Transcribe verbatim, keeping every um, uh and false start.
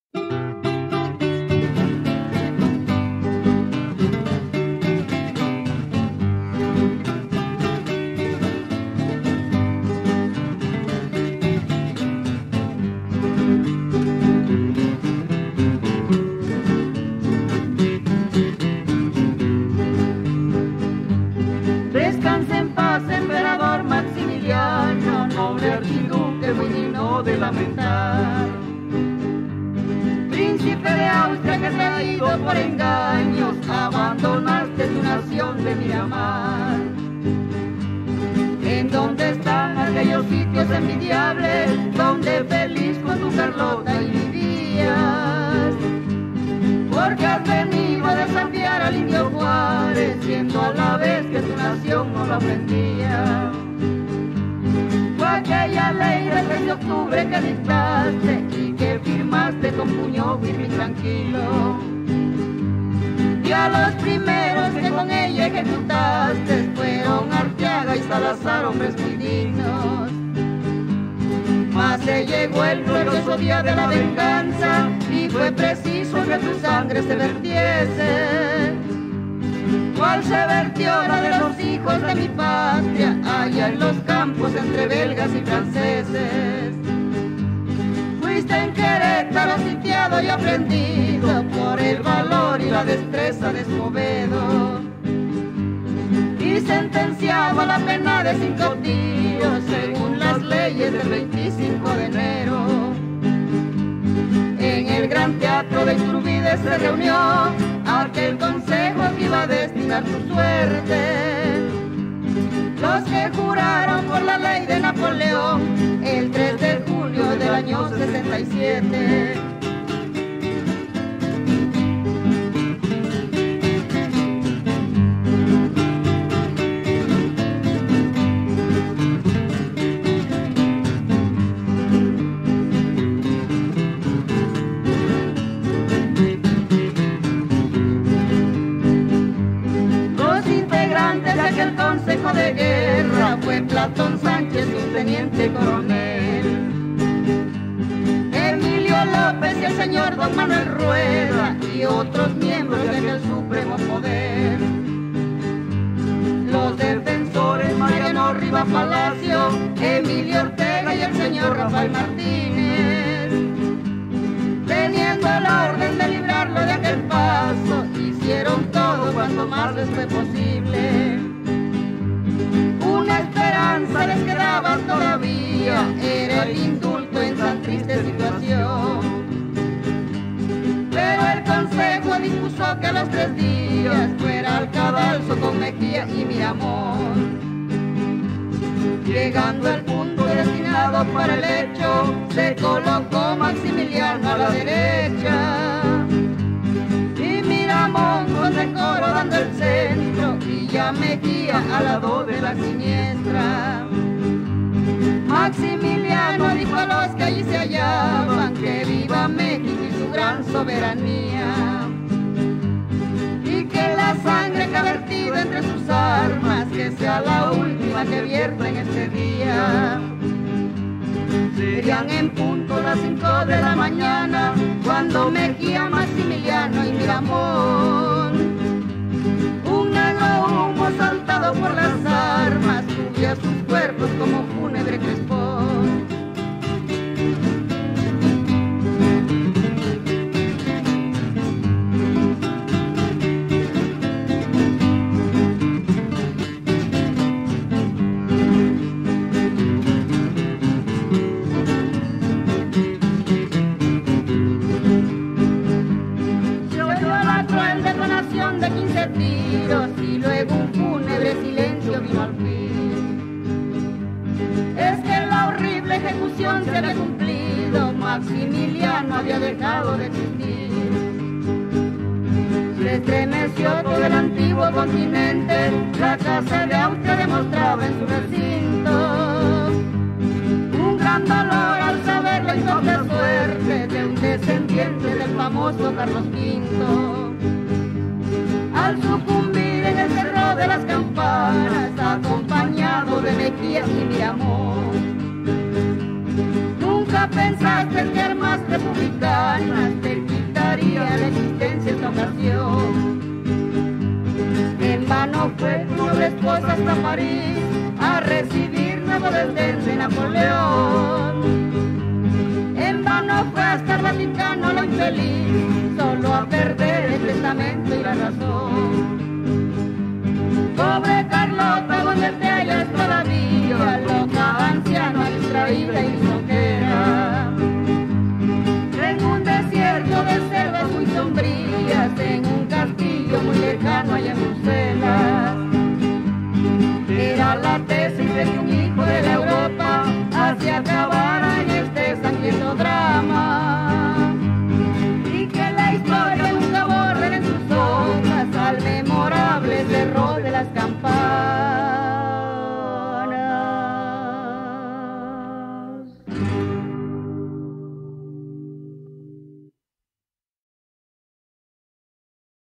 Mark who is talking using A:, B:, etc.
A: Descanse en paz, emperador Maximiliano, noble archiduque muy digno de lamentar. Príncipe de Austria que se ha ido por engaños, abandonaste tu nación de Miramar. ¿En dónde están aquellos sitios envidiables donde feliz con tu Carlota vivías? Porque has venido a desafiar al indio Juárez, siendo a la vez que tu nación no lo aprendía. Fue aquella ley del tres de octubre que dictaste y que firmaste con puño firme y tranquilo. Y a los primeros que con ella ejecutaste fueron Arteaga y Salazar, hombres muy dignos. Mas se llegó el glorioso día de la venganza y fue preciso que tu sangre se vertiese. ¿Cuál se vertió la de los hijos de mi patria allá en los campos entre belgas y franceses? Fuiste en Querétaro sitiado y aprendido por el valor y la destreza de Escobedo, y sentenciado a la pena de cinco tiros según las leyes del veinticinco de enero. En el gran teatro de Iturbide se reunió aquel consejo que iba a destinar tu suerte. Los que juraron por la ley de Napoleón el tres de julio del año sesenta y siete. El consejo de guerra fue Platón Sánchez, un teniente coronel, Emilio López y el señor don Manuel Rueda y otros miembros de aquel supremo poder. Los defensores Mariano Riva Palacio, Emilio Ortega y el señor Rafael Martínez, teniendo la orden de librarlo de aquel paso, hicieron todo cuanto más les fue posible. Una esperanza les quedaba todavía, era el indulto en tan triste situación. Pero el consejo dispuso que a los tres días fuera al cadalso con Mejía y Miramón. Llegando al punto destinado para el hecho, se colocó Maximiliano a la derecha y Miramón con decoro dando el centro, y ya Mejía al lado de la siniestra. Maximiliano dijo a los que allí se hallaban que viva México y su gran soberanía, y que la sangre que ha vertido entre sus armas que sea la última que vierta en este día. Serían en punto las cinco de la mañana cuando Mejía, Maximiliano y Miramón, un negro humo saltado por las armas subía sus cuerpos como fúnebre crespón. De quince tiros y luego un fúnebre silencio vino al fin. Es que la horrible ejecución se había cumplido, Maximiliano había dejado de existir. Se estremeció todo el antiguo continente, la casa de Austria demostraba en su recinto un gran dolor al saber la injusta suerte de un descendiente del famoso Carlos quinto. Al sucumbir en el cerro de las campanas, acompañado de Mejía y Miramón. Nunca pensaste que armas republicanas te nació. En vano fue tu noble esposa hasta París a recibir nuevo desdén de Napoleón. En vano fue hasta el Vaticano la infeliz, solo a perder el testamento y la razón. Pobre Carlota, donde te hallas todavía, loca, anciana, distraída y soquera. En un desierto de selvas muy sombrías, en un castillo muy lejano allá en Bruselas. Era la tesis de que un hijo de la Europa hacia acabar en este sangriento drama.